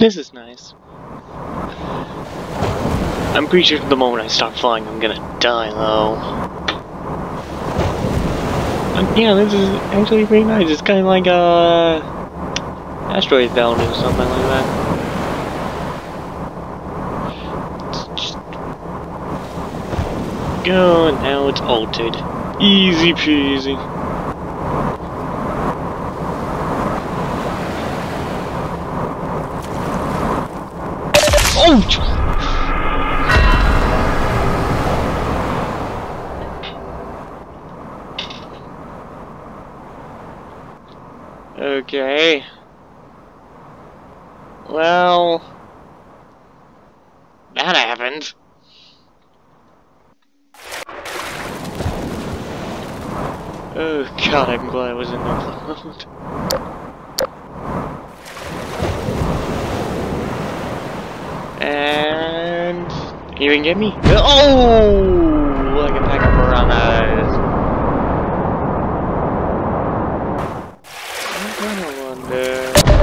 This is nice. I'm pretty sure the moment I start flying, I'm gonna die, though. Yeah, this is actually pretty nice. It's kind of like asteroid belt or something like that. It's just go, and now it's altered. Easy peasy. Oh! Okay. Well, that happened. Oh god, I'm glad I was in that mode. And you can get me? Oh! I can pack up around that. I'm gonna wonder.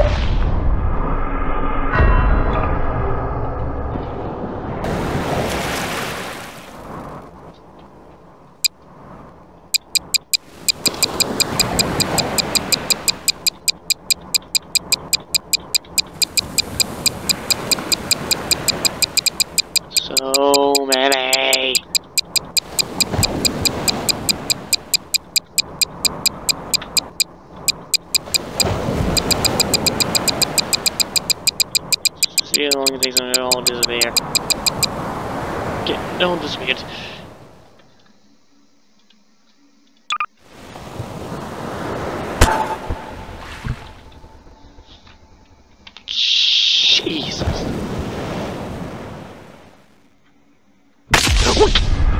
So many. See how long it takes them to all disappear. Okay, don't disappear. Jesus. What?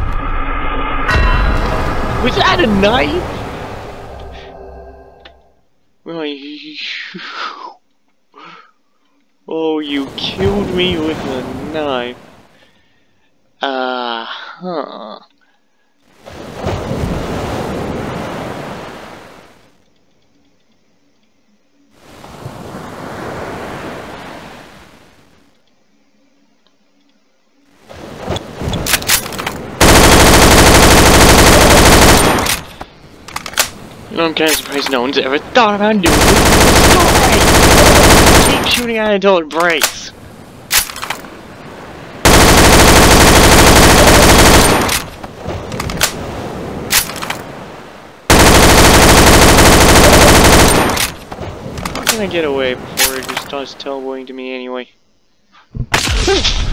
Was that a knife? Oh, you killed me with a knife. Huh. I'm kind of surprised no one's ever thought about doing this. Keep shooting at it until it breaks. How can I get away before it just starts teleporting to me anyway?